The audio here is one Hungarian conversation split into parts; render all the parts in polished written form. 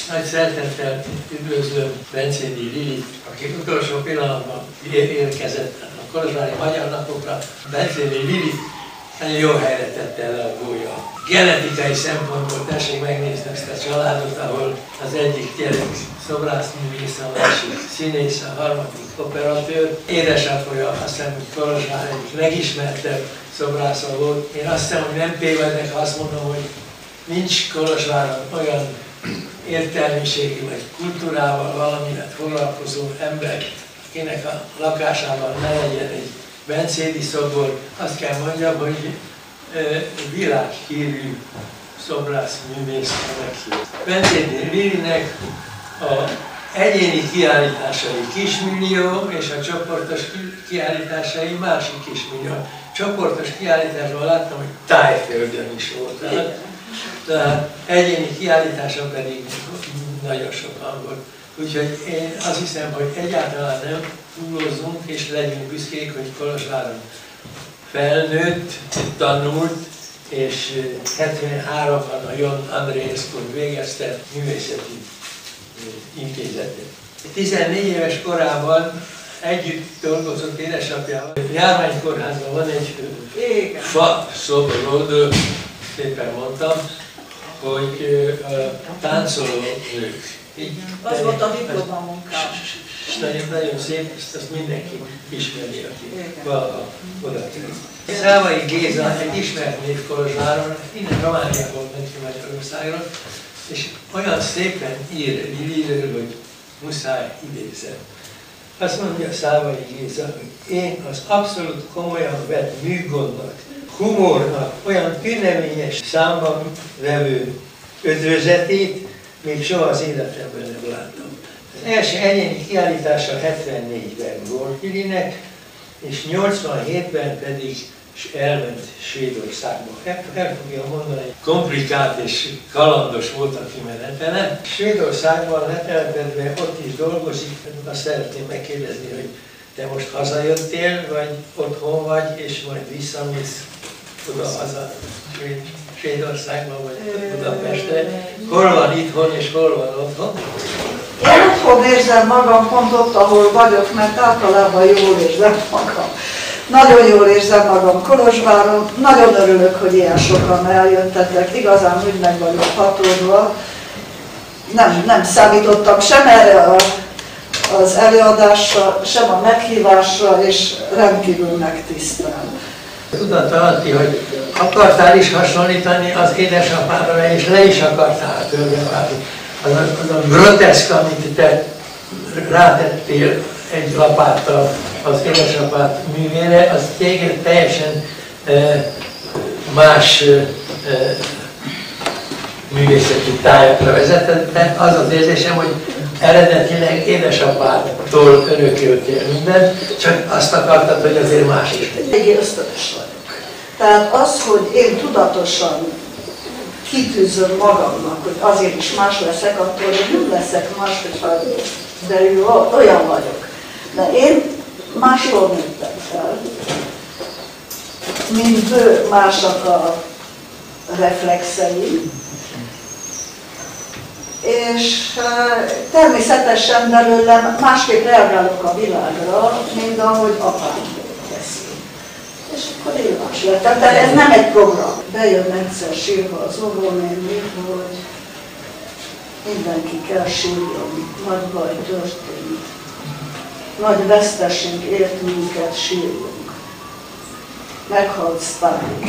Nagy szeretettel üdvözlöm Bencédi Lilit, aki utolsó pillanatban érkezett a kolozsvári Magyar Napokra. Bencédi Lilit nagyon jó helyre tette el a gólya. Genetikai szempontból tessék megnézni ezt a családot, ahol az egyik gyerek szobrászművész, a másik színész, a harmadik operatőr. Édesapja azt hiszem, hogy Kolozsvár egyik legismertebb szobrászal volt. Én azt hiszem, hogy nem tévedek, ha azt mondom, hogy nincs Kolozsváron olyan értelmiségi vagy kultúrával valamivel foglalkozó ember, akinek a lakásában ne legyen egy Bencédi szobor. Azt kell mondjam, hogy világhírű szobrászművésznek hív. Bencédi Lilinek a egyéni kiállításai kismillió, és a csoportos kiállításai másik kismillió. Csoportos kiállításban láttam, hogy Tájföldön is volt. Tehát egyéni kiállítása pedig nagyon sokan volt. Úgyhogy én azt hiszem, hogy egyáltalán nem túlozzunk, és legyünk büszkék, hogy Kolozsváron felnőtt, tanult, és 73-ban a Jon Andrészkor végezte művészeti intézetet. 14 éves korában együtt dolgozott édesapjával. A Járványkórházban van egy fa szobrod, szépen mondtam, hogy táncoló nők. Az volt a diplomamunkám. Nagyon szép, ezt mindenki ismeri, aki valaha oda kerül. Szávai Géza egy ismert név Kolozsváron, innen Romániából ment ki Magyarországra, és olyan szépen ír Liliről, hogy muszáj idézem. Azt mondja Szávai Géza, hogy én az abszolút komolyan vett műgondnak, humornak, olyan tüneményes számban vevő ötvözetét még soha az életemben nem láttam. Az első egyéni kiállítása 74-ben volt Lilinek, és 87-ben pedig elment Svédországba. El fogja mondani, hogy komplikált és kalandos volt a kimenetele. Svédországban letelepedve ott is dolgozik, azt szeretném megkérdezni, hogy te most hazajöttél, vagy otthon vagy, és majd visszamész oda-haza Svédországban, vagy Budapestre. Hol van itthon, és hol van otthon? Én otthon érzem magam pont ott, ahol vagyok, mert általában jól érzem magam. Nagyon jól érzem magam Kolozsváron, nagyon örülök, hogy ilyen sokan eljöttetek, igazán úgy meg vagyok hatódva. Nem számítottam sem erre az előadásra, sem a meghívásra, és rendkívül megtisztel. Tudatalatti, hogy akartál is hasonlítani az édesapádra, és le is akartál tőle válni. Az a groteszk, amit te rátettél egy lapáttal az édesapád művére, az téged teljesen más művészeti tájakra vezetett, de az az érzésem, hogy eredetileg édesapádtól örököltél mindent, csak azt akartad, hogy azért más is legyen. Egy ösztönös vagyok. Tehát az, hogy én tudatosan kitűzöm magamnak, hogy azért is más leszek, akkor nem leszek más, hogyha derül, olyan vagyok. De én másról nőttem fel, mint másak a reflexeim, és természetesen belőlem másképp reagálok a világra, mint ahogy apám beszél. És akkor én más lettem. Tehát ez nem egy program. Bejön egyszer sírva az óvónéni, hogy mindenki kell sírjon, nagy baj történt, nagy veszteség ért minket, sírjunk. Meghalt Sztálin.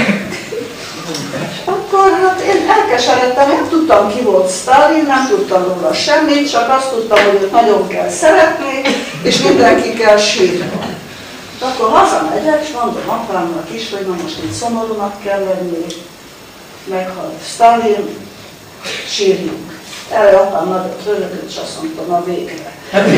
Akkor hát én elkeseredtem, nem tudtam ki volt Sztálin, nem tudtam róla semmit, csak azt tudtam, hogy őt nagyon kell szeretni, és mindenki kell sírni. Akkor hazamegyek, és mondom apámnak is, hogy na most itt szomorúnak kell lenni, meghalt Sztálin, sírjunk. Erre apám nagyot rögött, és azt mondtam, na végre.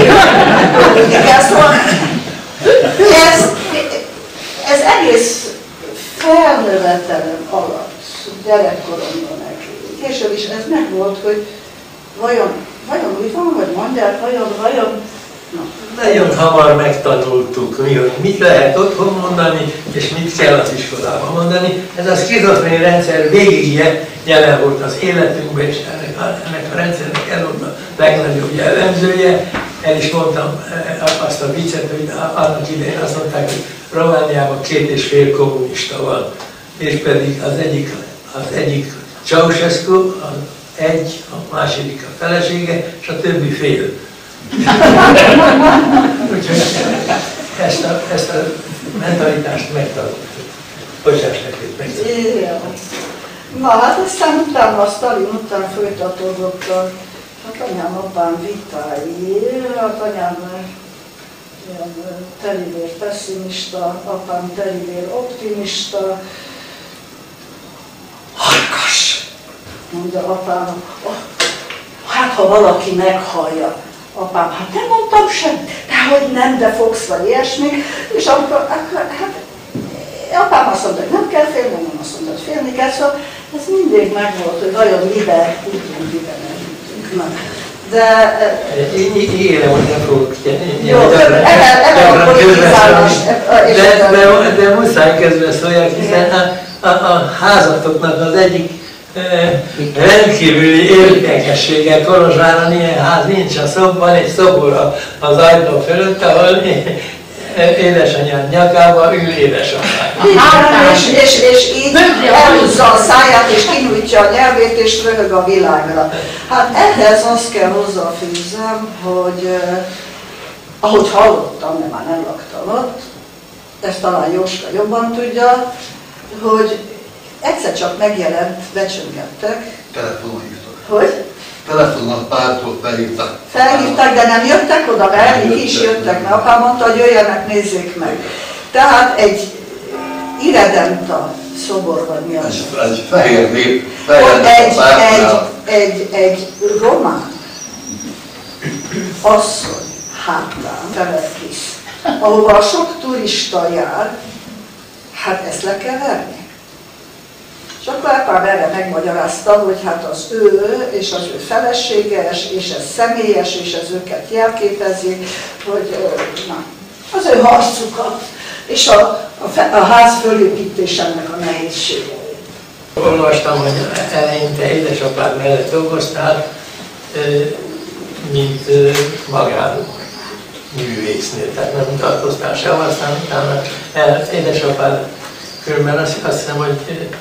Ez egész felnövetelem alatt, gyerekkoromban később is ez meg volt, hogy vajon úgy van, hogy mondják, vajon Nagyon hamar megtanultuk, hogy mit lehet otthon mondani, és mit kell az iskolában mondani. Ez a szkizofrén rendszer végig jelen volt az életünkben, és ennek a rendszernek ez volt a legnagyobb jellemzője. El is mondtam azt a viccet, hogy annak idején azt mondták, hogy Romániában 2,5 kommunista van, és pedig az egyik Ceausescu, a második a felesége, és a többi fél. Úgyhogy ezt a mentalitást megtanultuk. Bocsáss neked meg. Na hát aztán utána a Sztalin után folytatódott hát anyám, apám vitái. Hát anyám ilyen telivér pessimista, apám telivér optimista. Harkas! Mondja apám, hát ha valaki meghallja. Apám, hát nem mondtam semmit, dehogy nem, de fogsz vagy ilyesmi. És akkor hát apám azt mondta, hogy nem kell félni, nem azt mondta, hogy félni kell, szóval ez mindig megvolt, hogy nagyon miben, úgymond miben eljutunk. De... Ígérem, hogy nem fogok de muszáj közbeszóljak, hiszen a házatoknak az egyik rendkívüli érdekessége Kolozsváron ilyen ház nincs, a szobban egy szobor az ajtó fölött, ahol édesanyám nyakába ül édesapám. És így elhúzza a száját, és kinyújtja a nyelvét, és röhög a világra. Hát ehhez azt kell hozzáfűzzem, hogy ahogy hallottam, de már nem laktam ott, ezt talán Jóska jobban tudja, hogy egyszer csak megjelent, becsöngettek. Telefonon hívtak. Hogy? Telefonon pártól felhívtak. Felhívtak, de nem jöttek oda, mert mi is jöttek, mert apám mondta, hogy jöjjenek, nézzék meg. Tehát egy irredenta szobor, vagy mi az? Egy fehér nép. Egy román asszony hátán Telekisz, ahova sok turista jár, hát ezt le kell verni. És akkor apám erre megmagyarázta, hogy hát az ő és az ő feleséges, és ez személyes, és ez őket jelképezi, hogy na, az ő harcukat, és a ház fölépítésének a nehézségeit. Olvastam, hogy eleinte édesapád mellett dolgoztál, mint magánművésznő, tehát nem tartoztál sehol, aztán utána édesapád körülbelül azt hiszem, hogy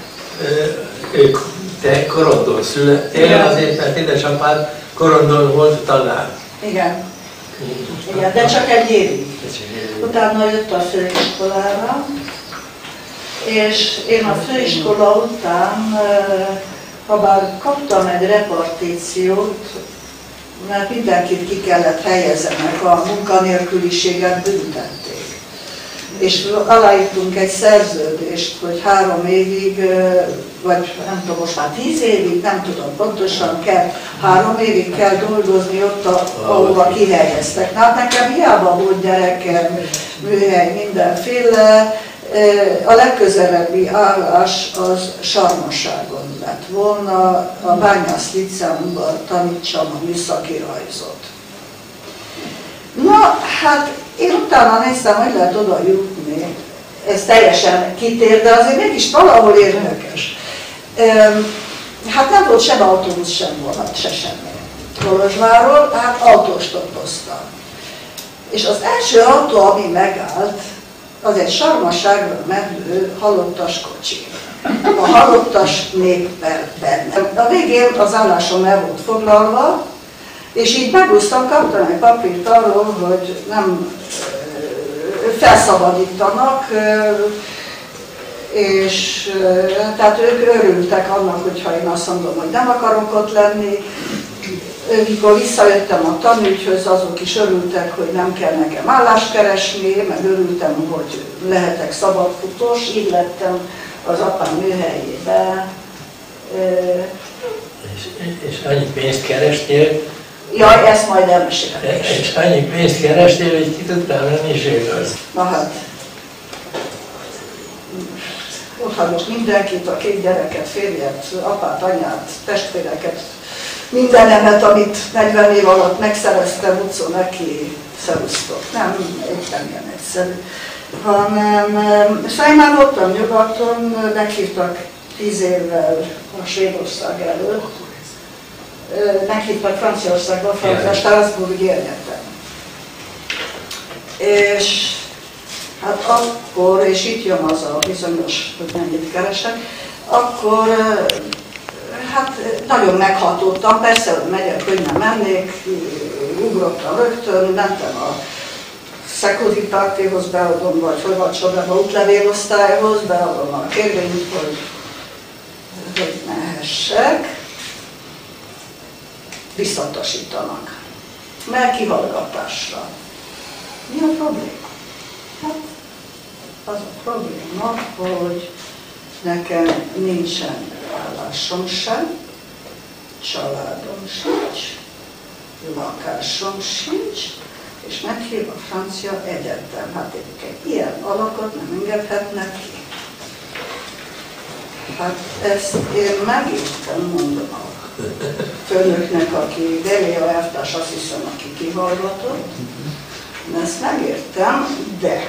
te Korondon születtél, azért, mert édesapád Korondon volt tanár. Igen. Igen, de csak egy évig. Utána jött a főiskolára, és én a főiskola után, ha bár kaptam egy repartíciót, mert mindenkit ki kellett helyezenek, a munkanélküliséget büntették. És aláírtunk egy szerződést, hogy 3 évig, vagy nem tudom, most már 10 évig, nem tudom pontosan, 3 évig kell dolgozni ott, ahova kihelyeztek. Na, hát nekem hiába volt gyerekem, műhely, mindenféle, a legközelebbi állás az Sarmaságon lett volna, a Bányász Liceumban tanítsam a műszaki rajzot. Na, hát én utána néztem, hogy lehet oda jutni. Ez teljesen kitér, de azért mégis valahol érdekes. Hát nem volt sem autóbusz, sem vonat, se semmi. Kolozsvárról, hát autóstopoztam. És az első autó, ami megállt, az egy Sarmaságra menő halottas kocsi. A halottas néppel benne. A végén az állásom el volt foglalva, és így megúsztam, kaptam egy papírt arról, hogy nem felszabadítanak, és tehát ők örültek annak, hogyha én azt mondom, hogy nem akarok ott lenni. Mikor visszajöttem a tanügyhöz, azok is örültek, hogy nem kell nekem állást keresni, meg örültem, hogy lehetek szabadfutós, így lettem az apám műhelyébe. És annyi pénzt kerestél? Jaj, ezt majd elmesélem. És annyi pénzt kerestél, hogy ki tudtál menni zsélőz. Na hát, ott hagyok mindenkit, a 2 gyereket, férjet, apát, anyát, testvéreket, mindenemet, amit 40 év alatt megszereztem, utcon neki szerusztok, nem éppen ilyen egyszerű, hanem szóval már voltam nyugaton, meghívtak 10 évvel a Svédország előtt, meghívtak Franciaországba, a Strasbourgi Egyetem. És hát akkor, és itt jön az a bizonyos, hogy mennyit keresek, akkor hát nagyon meghatódtam, persze, hogy megyek, hogy nem mennék, ugrottam rögtön, mentem a Securitátéhoz, beadom, vagy hogy vagy csodába, útlevélosztályhoz, beadom a kérvényt, hogy mehessek, visszautasítanak, mert kihallgatásra. Mi a probléma? Hát az a probléma, hogy nekem nincsen állásom sem, családom sincs, lakásom sincs, és meghív a francia egyetem. Hát egy ilyen alakot nem engedhetnek ki. Hát ezt én megértem, mondom a főnöknek, aki Delia elvtárs, azt hiszem, aki kihallgatott. Ezt megértem, de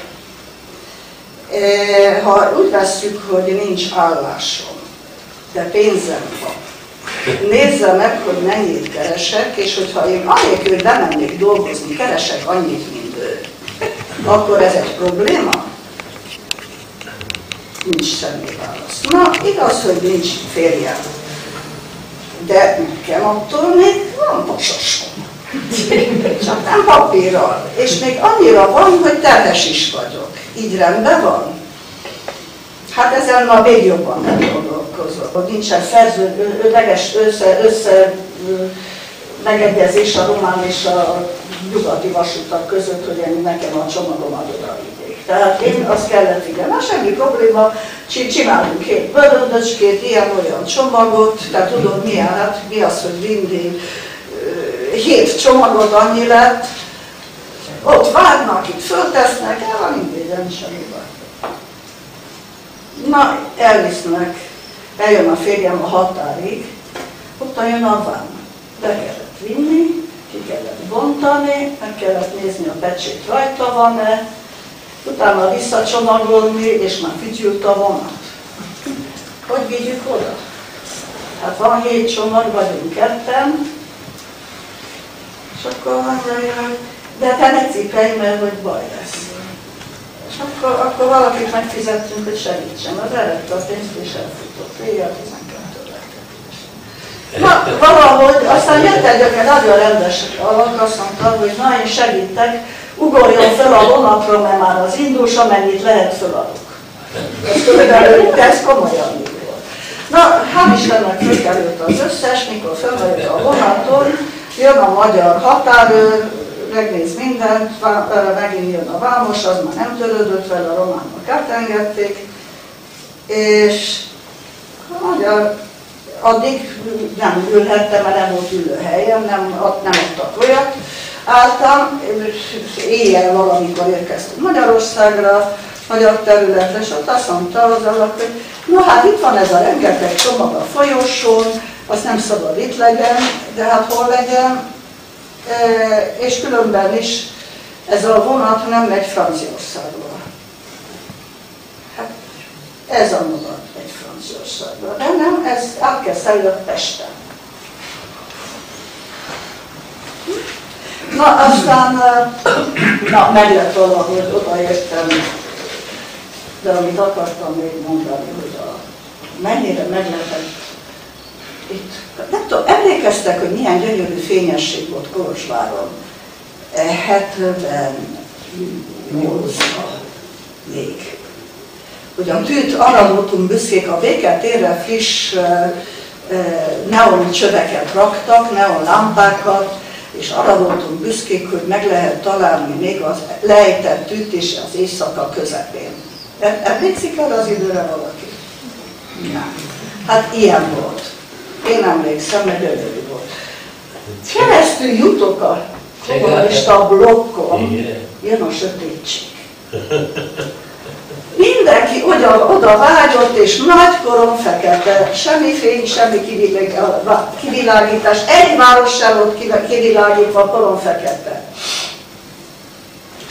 ha úgy vesszük, hogy nincs állásom, de pénzem van, nézze meg, hogy mennyit keresek, és hogyha én anélkül bemennék dolgozni, keresek annyit, mint ő, akkor ez egy probléma? Nincs semmi válasz. Na, igaz, hogy nincs férjem, de nekem attól még van pasasom. Csak nem papírral. És még annyira van, hogy terhes is vagyok. Így rendben van? Hát ezzel ma még jobban meggondolkozom. Hogy nincsen szerződleges megegyezés a román és a nyugati vasutak között, hogy nekem a csomagomat odavigyék. Tehát én azt kellett, igen, na semmi probléma, csinálunk 2 bölöndöcskét, ilyen-olyan csomagot, tehát tudod milyen, hát mi az, hogy vinni 7 csomagot, annyi lett, ott várnak, itt föltesznek, el van mindegy, nem semmi baj. Na, elvisznek, eljön a férjem a határig, ott jön a van. Be kellett vinni, ki kellett bontani, meg kellett nézni, a pecsét rajta van-e, utána visszacsomagolni, és már fütyült a vonat. Hogy vigyük oda? Hát van 7 csomag, vagyunk 2-en, és akkor mondja, de te ne cipelj, mert hogy baj lesz. És akkor valakit megfizettünk, hogy segítsen. Az elvette a pénzt és elfutott. Éjjel 12 lett. Na, valahogy, aztán jött egy nagyon rendes alak, azt mondta, hogy na, én segítek, ugorjon fel a vonatra, mert már az indul, amennyit lehet föladok. Ez komolyan így volt. Na, hál' Istennek fölkerült az összes, mikor felvajött a vonaton, jön a magyar határőr, megnéz mindent, megint jön a vámos, az már nem törődött vele, a románok átengedték, és a magyar addig nem ülhettem, mert nem volt ülőhelyen, nem adtak olyat. Álltam, éjjel valamikor érkeztünk Magyarországra, magyar területre, és ott azt mondta az alak, hogy no hát itt van ez a rengeteg csomag a folyosón, azt nem szabad itt legyen, de hát hol legyen, és különben is ez a vonat nem megy Franciaországba. Hát ez a vonat megy Franciaországba, de nem, ez át kell szállni Pesten. Na aztán, meg lett valahogy, odaértem, de amit akartam még mondani, hogy mennyire meg lehetett itt, nem tudom, emlékeztek, hogy milyen gyönyörű fényesség volt Kolozsváron 78-ban még. Ugyan tűnt, arra voltunk büszkék, a Béketérre friss neon csöveket raktak, neon lámpákat, és arra voltunk büszkék, hogy meg lehet találni még az lejtett tűt is az éjszaka közepén. Emlékszik erre az időre valaki? Nem. Hát ilyen volt. Én emlékszem, mert gyönyörű volt. Keresztül jutok a kommunista blokkon, jön a sötétség. Mindenki oda vágyott, és nagy korom fekete, semmi fény, semmi kivilágítás. Egy város sem volt kivilágítva, korom fekete.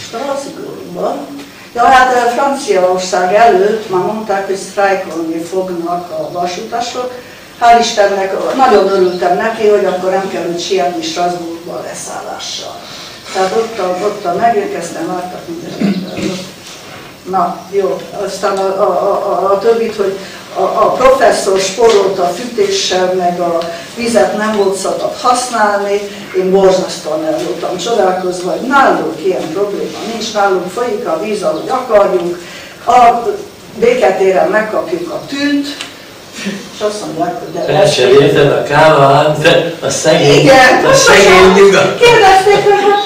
Strasbourgban. Ja, hát Franciaország előtt már mondták, hogy sztrájkolni fognak a vasutasok. Hál' Istennek nagyon örültem neki, hogy akkor nem került sietni Strasbourgba leszállással. Tehát ott megérkeztem, vártak mindenki. Na, jó, aztán a többit, hogy a professzor sporolt a fűtéssel, meg a vizet nem volt szabad használni, én borzasztóan el voltam csodálkozva, hogy nálunk ilyen probléma nincs, nálunk folyik a víz, ahogy akarjuk, a béketéren megkapjuk a tűnt, és azt mondják, hogy de... Felcserélted a Kálmán, a szegény, igen, a szegény nyugat. Kérdezték,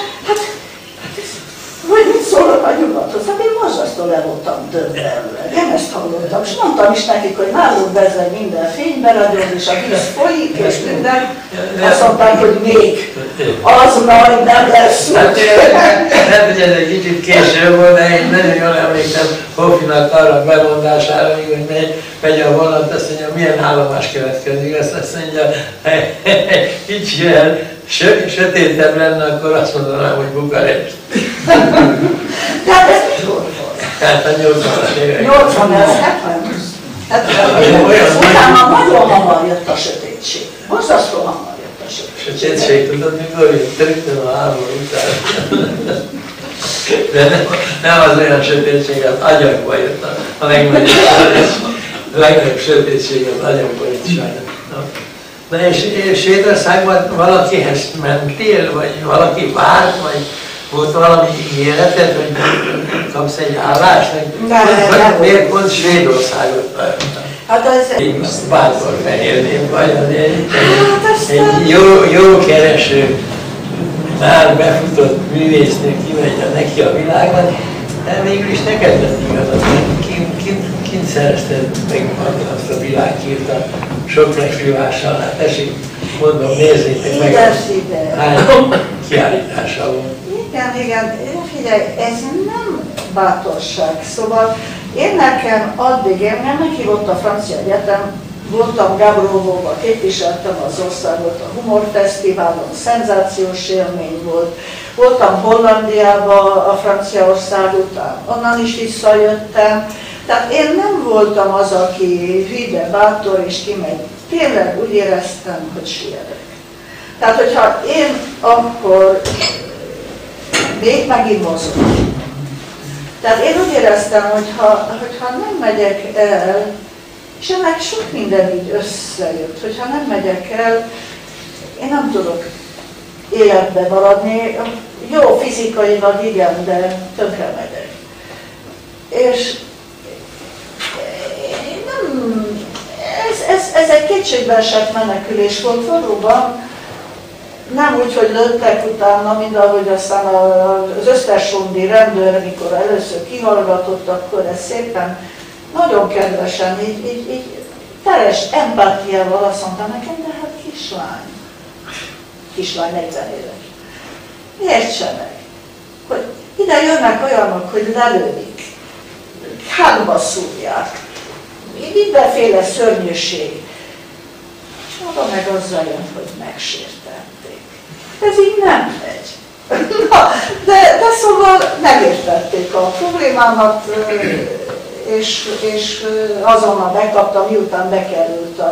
hogy mit szólok a nyugathoz? Hát én borzasztó le voltam döbbenve. Nem ezt hallottam. És mondtam is nekik, hogy nálunk bezzeg minden fénybe ragyog, és a víz folyik, és minden. Azt mondták, hogy még. Az majd nem lesz. Hát, hogy ez egy kicsit késő volt, de én nagyon jól emlékszem Hofinak arra a bemondására, hogy megy a vonat, azt mondja, milyen állomás következik, azt mondja, kicsivel sötétebb lenne, akkor azt mondanám, hogy Bukarest. Tehát ez mikor volt? Hát a 80-as évek. 80, ez 70. Utána nagyon hamar jött a sötétség. Borzasztó hamar jött a sötétség. Sötétség, tudod, mikor jött? Rögtön a háború után. De nem az olyan sötétség, az agyakba jött a legnagyobb sötétség az agyakba jött sajnos. Na és Svédországban valakihez mentél, vagy valaki várt, vagy volt valami ígéreted, hogy kapsz egy állást? Miért pont Svédországot vártál? Hát ez... Én bátor fehérném vagy, egy jó kereső, már befutott művésznő kimegy neki a világban, de végül is neked lett igazad, kint szerezted meg azt a világhírt a sok meghívással, hát tessék, mondom, nézzétek meg, hány kiállítása volt. Igen, figyelj, ez nem bátorság, szóval én nekem addig, engem meghívott a francia egyetem, voltam Gabrovóban, képviseltem az országot a humorfesztiválon, szenzációs élmény volt, voltam Hollandiában a Franciaország után, onnan is visszajöttem, tehát én nem voltam az, aki hűde, bátor és kimegy. Tényleg úgy éreztem, hogy süllyedek. Tehát, hogyha én akkor még megint mozgom. Tehát én úgy éreztem, hogy ha nem megyek el, és ennek sok minden így összejött, hogyha nem megyek el, én nem tudok életben maradni. Jó, fizikailag igen, de tönkre megyek. És nem, ez egy kétségbeesett menekülés volt valóban, nem úgy, hogy lőttek utána, mint ahogy aztán az Ösztersundi rendőr, mikor először kihallgatott, akkor ez szépen, nagyon kedvesen, így teljes empátiával azt mondta nekem, de hát kislány 40 éves. Értse meg, hogy ide jönnek olyanok, hogy lelődik, hátba szúrják, mindenféle szörnyűség. Oda meg azzal jön, hogy megsértették. Ez így nem megy. De szóval megértették a problémámat, és azonnal megkaptam, miután bekerült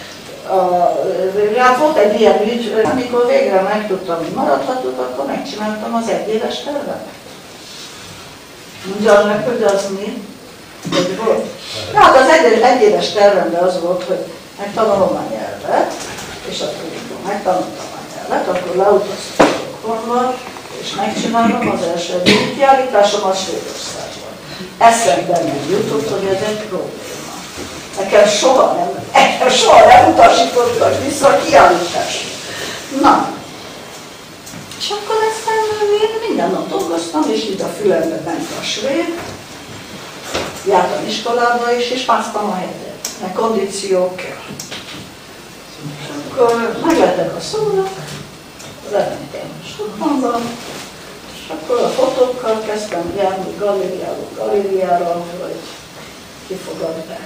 hát volt egy ilyen ügy, amikor végre megtudtam, hogy maradhatok, akkor megcsináltam az egyéves tervet. Mondja meg, hogy az mi? Hogy volt? Hát az egyéves tervemben az volt, hogy megtanulom a nyelvet, és akkor megtanultam a nyelvet, akkor leutaztam Stockholmba, és megcsinálom az első kiállításom a Svédországban. Eszembe nem jutott, hogy ez egy probléma. Nekem soha nem utasítottak vissza a kiállításra. Na, és akkor aztán én minden nap dolgoztam, és így a fülembe ment a svéd, jártam iskolába is, és másztam a helyet, mert kondíciók kell. És akkor meglettek a szórak, lementem Stockholmba, és akkor a fotókkal kezdtem járni galériára, hogy kifogadták.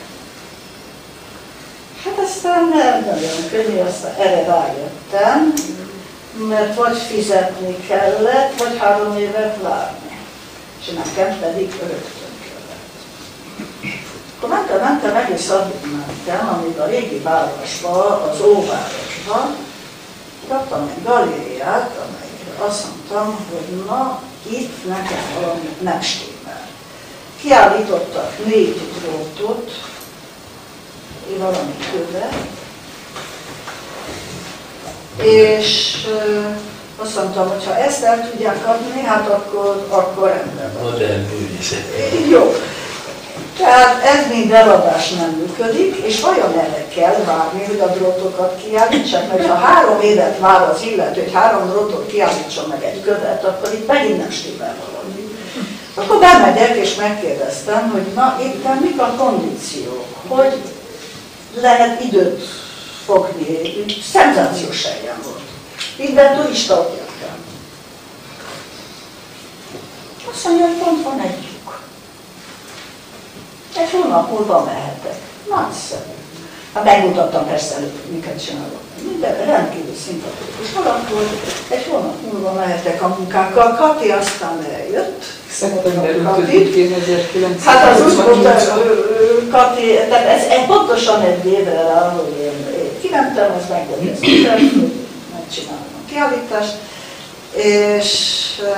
Hát aztán nagyon könnyű, aztán erre rájöttem, mert vagy fizetni kellett, vagy 3 évet várni. és nekem pedig rögtön kellett. Akkor mentem egész addig mentem, amíg a régi városba, az Óvárosba, kaptam egy galériát, amelyikre azt mondtam, hogy na, itt nekem valami nem stimmel. Kiállítottak 4 drótot, valami követ, és azt mondtam, hogy ha ezt el tudják adni, hát akkor rendben van. Modern művészet. Jó. Tehát ez mind eladás nem működik, és vajon erre kell várni, hogy a drótokat kiállítsák, mert ha 3 évet vár az illető, hogy 3 drótot kiállítson meg egy követ, akkor itt megint nem stimmel valami. Akkor bemegyek és megkérdeztem, hogy na éppen mik a kondíciók, hogy lehet időt fogni, szenzációs helyen volt. Minden turista ott jöttem. Azt mondja, hogy pont van egy lyuk. Egy hónap múlva mehetek. Nagyszerű. Hát megmutattam persze előtt, miket csinálok. Minden rendkívül szimpatikus alak volt. Egy hónap múlva mehetek a munkákkal. Kati aztán eljött. Szeptember 5-én 1900. Hát az úgy mondta, Kati, tehát ez pontosan egy évre rá, hogy én kimentem, ez meg volt ezt megcsinálom a kiállítást, és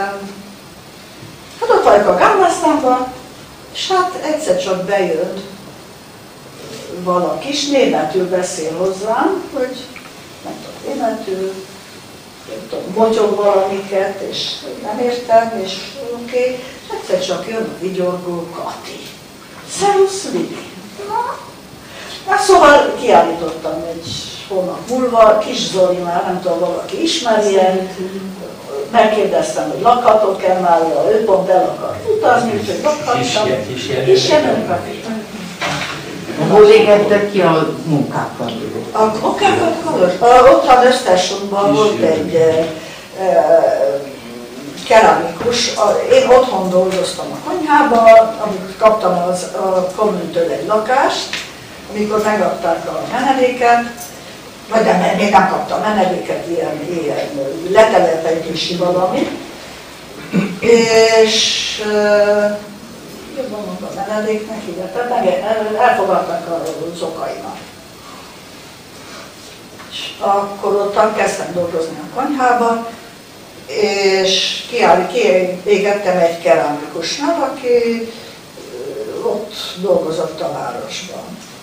hát ott vagyok a Gámlasztánban, és hát egyszer csak bejött valaki, és németül beszél hozzám, hogy nem tudom, németül, motyog valamiket, és nem értem, és oké, és egyszer csak jön a vigyorgó Kati. Szerusz, Libi! Na, szóval kiállítottam egy hónap múlva, Kis Zoli már, nem tudom, valaki ismerjen, megkérdeztem, hogy lakhatok-e már, ő pont el akart utazni, úgyhogy lakhattam. Kisjenőnk. Hol végettek ki a munkákat? A munkákat ottan Ösztersunban volt egy keramikus. Én otthon dolgoztam a konyhában, amikor kaptam a kommuntől egy lakást, amikor megadták a menedéket, vagy nem, még nem kaptam menedéket, ilyen letelepedési valami, és jobban mondom a menedéknek, illetve elfogadták az okaimat. És akkor ottan kezdtem dolgozni a konyhába, és kiégettem egy keramikusnál, aki ott dolgozott a városban.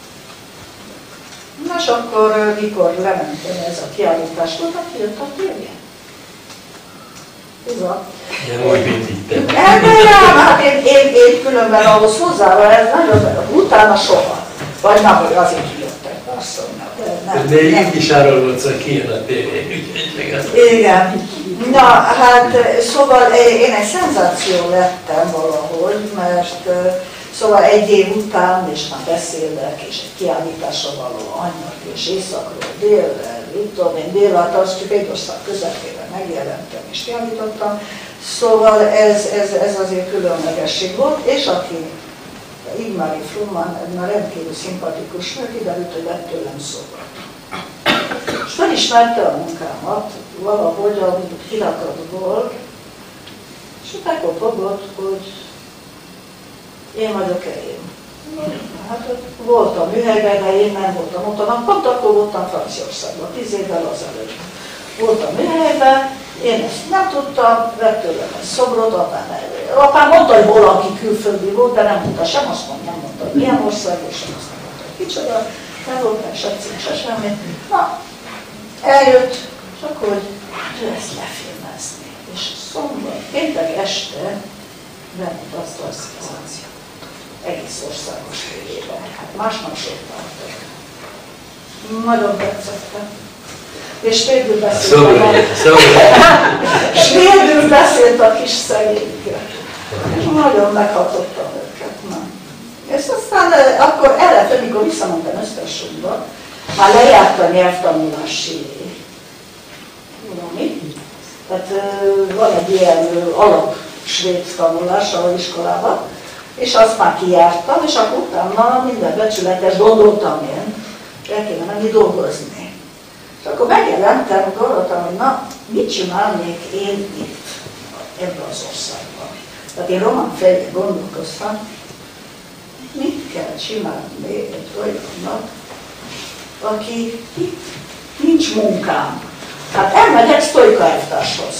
És akkor, mikor lementem ez a kiállítás volt, aki jött a térje. Bizony. Nem úgy, mint itt. Hát én különben ahhoz hozzá, ez nagyon, utána soha. Vagy nem, hogy azért jöttek, azt mondom. De így is arról volt szó, hogy kijön a tévé. Igen. Na, hát szóval én egy szenzáció lettem valahogy, mert szóval egy év után, és már beszélek, és egy kiállításra való anyag, és északról délre, mit tudom én, délre, az csak egy ország közepére megjelentem, és kiállítottam. Szóval ez azért különlegesség volt, és aki Ingmari Fruman, rendkívül szimpatikus, mert kiderült, hogy lett tőlem szobra. És felismerte a munkámat valahogy a kirakatból, és akkor fogott, hogy én vagyok-e én. Hát voltam műhelyben, de én nem voltam otthon. Pont akkor voltam Franciaországban, 10 évvel azelőtt. Voltam műhelyben, én ezt nem tudtam, vett tőlem egy szobrot, apám mondta, hogy valaki külföldi volt, de nem mondta, sem azt mondta, nem mondta, hogy milyen ország, és sem azt nem mondta, hogy kicsoda, nem volt meg se cím, se semmi. Na, eljött, és akkor, hogy ő ezt lefilmezni. És szombat, péntek este bemutatta a szenzációt. Egész országos tévében. Hát másnap sortáltak. Nagyon tetszettem. És svédül beszélt a kis szegényke. És nagyon meghatottam őket. És aztán akkor előtt, amikor visszamentem Ösztersunba, már lejárt a nyelvtanulási valami. Tehát van egy ilyen alap svéd tanulás az iskolában, és azt már kijártam, és akkor utána minden becsületes gondoltam én, el kéne menni dolgozni. És akkor megjelentem, gondoltam, hogy na, mit csinálnék én itt, ebben az országban. Tehát én román fejjel gondolkoztam, mit kell csinálni egy olyannak, aki nincs munkám. Hát elmegyek Sztojka elvtárshoz.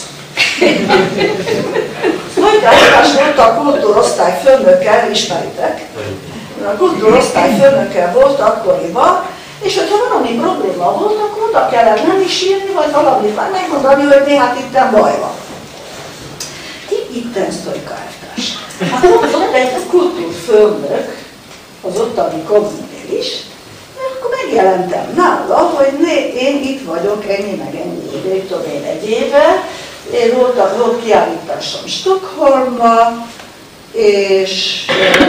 Sztojka elvtárs volt a kultúrosztály főnöke, ismeritek? A kultúrosztály főnöke volt akkoriban, és hogyha valami probléma volt, akkor oda kellett nem is írni, vagy valamit megmondani, hogy néha itten baj van. Itten Sztojka elvtárs. Hát ott volt egy kultúrfőnök, az ottani kommunél is, akkor megjelentem nála, hogy én itt vagyok ennyi meg ennyi éve, tudom én egy éve, én volt kiállításom Stockholmba, és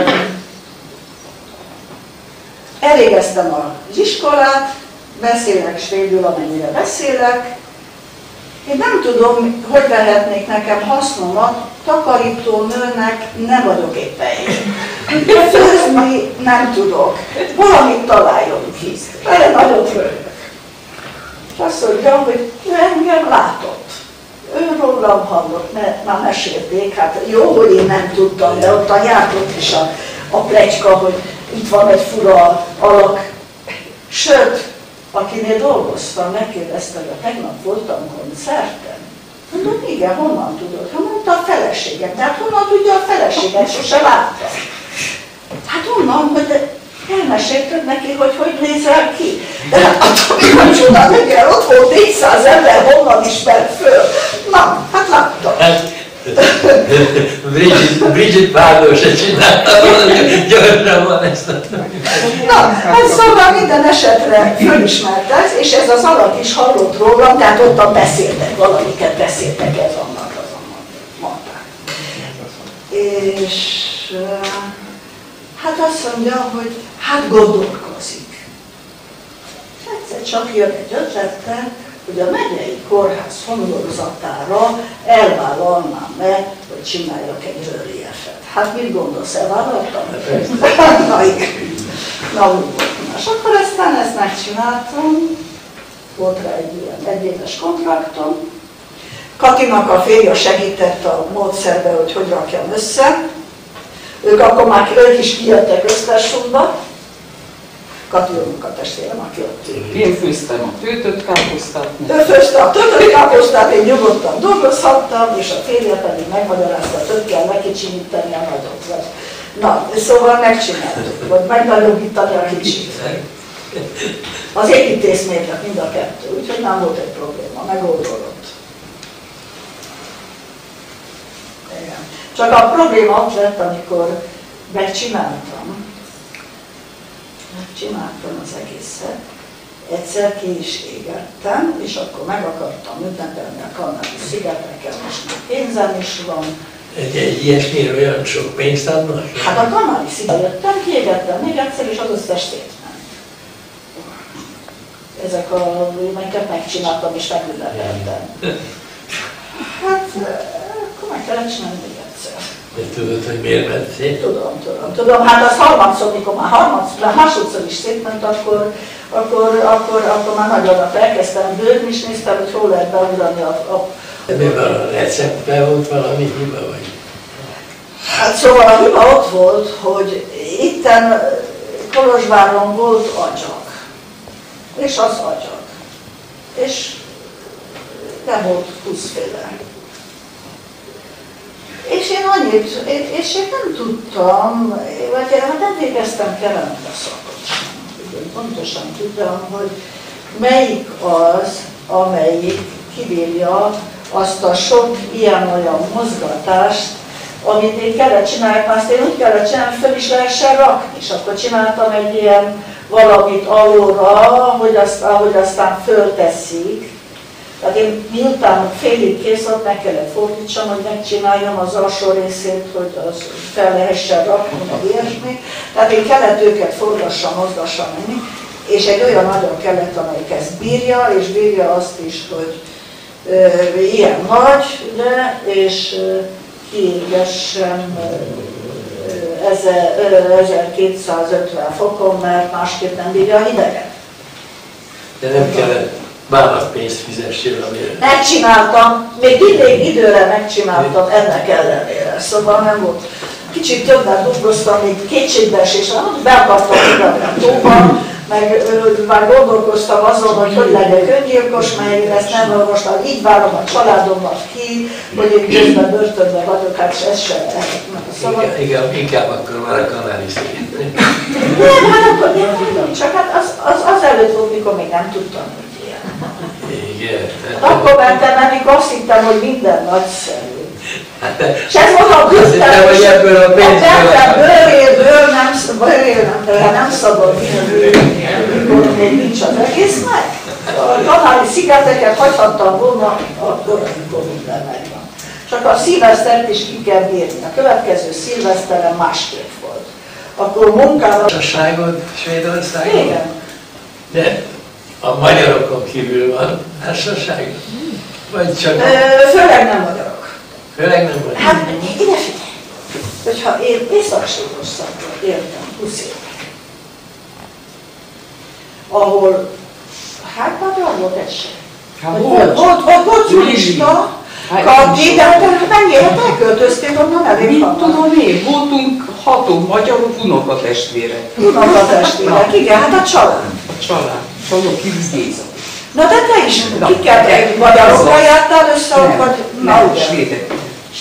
elvégeztem az iskolát, beszélek svédül, amennyire beszélek. Én nem tudom, hogy vehetnék nekem hasznomat, takarítónőnek nem vagyok éppen én. Főzni nem tudok. Valamit találjon ki. Vele nagyot röhög. És azt mondja, hogy ő engem látott. Ő rólam hallott, mert már mesélték. Hát jó, hogy én nem tudtam, de ott járt ott is a pletyka, hogy itt van egy fura alak. Sőt, akinél dolgoztam, megkérdezte, hogy tegnap voltam koncerten. Mondom, igen, honnan tudod? Hát mondta a feleségem. De hát honnan tudja a feleséget? Sose láttam. Hát onnan, hogy elmesélted neki, hogy nézel ki. De hát attól még csoda, nekem ott volt 400 ember, honnan ismert föl. Na, hát láttam. Bridget Bardot se csinálta, gyorsan van ezt a... Na, hát szóval minden esetre fölismert ez, és ez az alak is hallott rólam, tehát ottan beszéltek, valamiket beszéltek, ez annak, az annak mondták. És hát azt mondja, hogy hát gondolkozik. Egyszer csak jön egy ötlete, hogy a megyei kórház homlokzatára elvállalnám-e, hogy csináljak egy reliefet. Hát mit gondolsz, elvállaltam? Na igen. Na úgy volt. És akkor aztán ezt megcsináltam, volt rá egy ilyen egyéves kontraktom. Katinak a férje segített a módszerbe, hogy rakjam össze. Ők is kijöttek Ösztersundba. Kati a testvérem, aki ott Én főztem a töltött káposztát. Ő főzte a töltött káposztát, én nyugodtan dolgozhattam, és a férje pedig megmagyarázta, hogy több kell megkicsinyíteni a nagyot. Na, szóval megcsináltuk, vagy megnagyobbítani a kicsit. Az építészmérnök mind a kettő, úgyhogy nem volt egy probléma, megoldódott. Igen. Csak a probléma ott lett, amikor megcsináltam az egészet, egyszer ki is égettem, és akkor meg akartam ünnepelni a Kanári-szigeteken, most már pénzem is van. Egy ilyesmire olyan sok pénzt adnak? Hát a Kanári-szigeteken jöttem, kiégettem még egyszer, és az összes szétment. Ezek amiket megcsináltam, és megünnepeltem. Hát, akkor meg kellett csinálni még egyszer. De tudod, hogy miért ment szét? Tudom. Hát az harmadszor, mikor már másodszor is szétment, akkor már nagyobbnak elkezdtem bőrni, és néztem, hogy hol lehet beugrani Ebben a receptben volt valami hiba, vagy? Hát szóval a hiba ott volt, hogy itten Kolozsváron volt agyag. És az agyag. És nem volt 20 féle. És én nem tudtam, vagy hát nem végeztem keremetbe szakot sem. Pontosan tudtam, hogy melyik az, amelyik kibírja azt a sok ilyen-olyan mozgatást, amit én kellett csinálni, azt én úgy kellett csinálni, föl is lehessen rakni, és akkor csináltam egy ilyen valamit alulra, hogy aztán fölteszik. Tehát én miután félig kész volt, meg kellett fordítsam, hogy megcsináljam az alsó részét, hogy az fel lehessen rakni, meg ilyesmi. Tehát én kellett őket forgassam, mozgassam menni, és egy olyan anyag kellett, amelyik ezt bírja, és bírja azt is, hogy ilyen nagy, de, és kiégessem 1250 fokon, mert másképp nem bírja a hideget. De nem kellett bánatpénzt fizessél, amire... Megcsináltam, még mindig időre megcsináltam ennek ellenére, szóval nem volt. Kicsit többet dolgoztam, még kétségbeesésre, be akartam tudni a tóba, meg már gondolkoztam azon, hogy legyek öngyilkos, mert én ezt nem olvastam, így várom a családomat ki, hogy én közben börtönben vagyok, hát ez sem lehet. Szóval... Igen, inkább akkor már a Kanári-sziget. Nem, hát akkor nem tudom, csak hát az előtt volt, mikor még nem tudtam, hogy ilyen. Igen. Akkor mentem, amikor azt hittem, hogy minden nagyszerű. És ez volt a küzdelem, hogy ebből a pénzből... Bőrél nem szabad vinni, mikor még nincs az egész meg. A Kanári-szigeteket hagyhattam volna, akkor, amikor minden megvan. Csak a szilvesztert is ki kell bírni. A következő szilveszteren másképp volt. Akkor munkára... Házasságod Svédországban? Igen. De a magyarokon kívül van házasság? Vagy csak... Főleg nem magyarok. Főleg nem magyarok? Hát ide figyelj! Hogyha én Észak-Svédországban éltem 20 évet, ahol, hát magyar volt ez sem. Volt turista, Kati, de mennyire elköltöztél onnan elég Mit tudom én, voltunk 6 magyarok unokatestvérek. Unokatestvérek, igen, hát a család. Csaló Kis Géza. Na de te is kikkel magyarokkal jártál össze, vagy... Nem, svédek.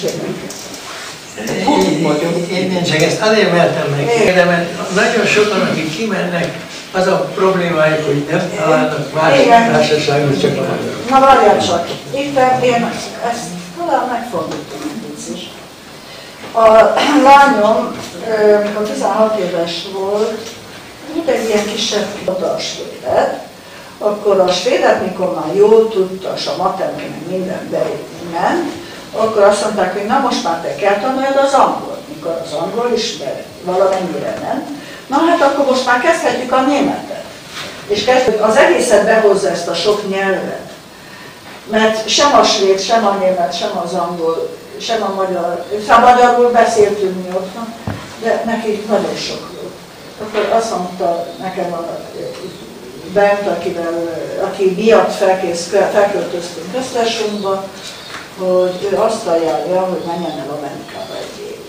Én csak ezt azért mertem meg, mert nagyon sokan, akik kimennek, az a problémájuk, hogy nem találnak más társaságot, csak a magyarok. Na várjál csak, itt én ezt talán megfordítom egy picit. A lányom, mikor 16 éves volt, egy ilyen kisebb a svédet, akkor a svédet, mikor már jól tudta, és a matematika minden ment, akkor azt mondták, hogy na most már te kell tanuljad az angolt, mikor az angol is valamennyire ment. Na hát akkor most már kezdhetjük a németet. És kezdjük, az egészet behozza ezt a sok nyelvet. Mert sem a svéd, sem a német, sem az angol, sem a magyar, magyarul beszéltünk mi otthon, de neki nagyon sok volt. Akkor azt mondta nekem a Bent, aki miatt felköltöztünk Ösztersunba, hogy ő azt ajánlja, hogy menjen el Amerikába egy évig.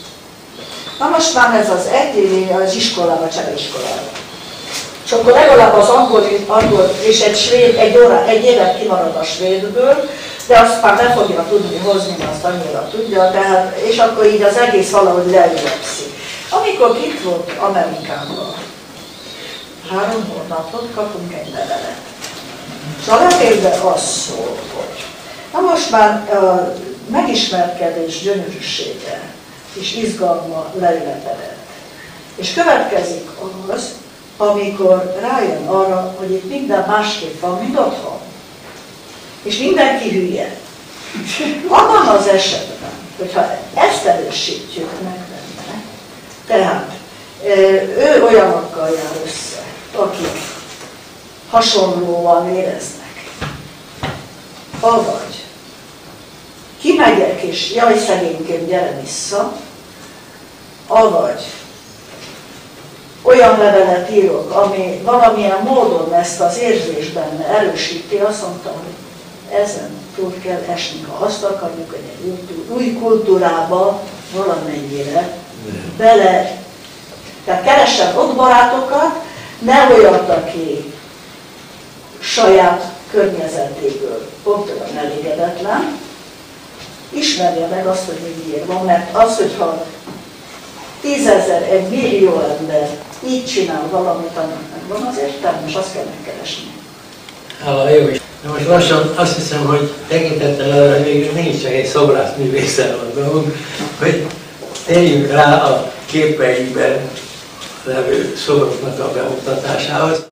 Na most már ez az egy év az iskolába, csereiskolába. És akkor legalább az angol és egy svéd, egy évet kimarad a svédből, de azt már be fogja tudni hozni, mert azt annyira tudja, tehát, és akkor így az egész valahogy leülepszik. Amikor itt volt Amerikában, 3 hónapot kapunk egy levelet. És a levélben az szól, hogy na most már a megismerkedés gyönyörűsége és izgalma leülepedett. És következik az, amikor rájön arra, hogy itt minden másképp van, mint otthon. És mindenki hülye. Abban az esetben, hogyha ezt erősítjük meg benne, tehát ő olyanokkal jár össze, akik hasonlóan éreznek. Avagy kimegyek és jaj szegényként gyere vissza, avagy olyan levelet írok, ami valamilyen módon ezt az érzést benne erősíti, azt mondtam, hogy ezen túl kell esni, ha azt akarjuk, hogy egy új kultúrába valamennyire bele. Tehát keressen ott barátokat, ne olyat, aki saját környezetéből pont olyan elégedetlen, ismerje meg azt, hogy miért van, mert az, hogyha 10 000, 1 millió ember így csinál valamit, annak megvan az értelme, és azt kell megkeresni. Jó is. De most lassan azt hiszem, hogy tekintettel arra, hogy végül nincs csak egy szobrászművészel van dolgunk, hogy térjünk rá a képeiben levő szobroknak a bemutatásához.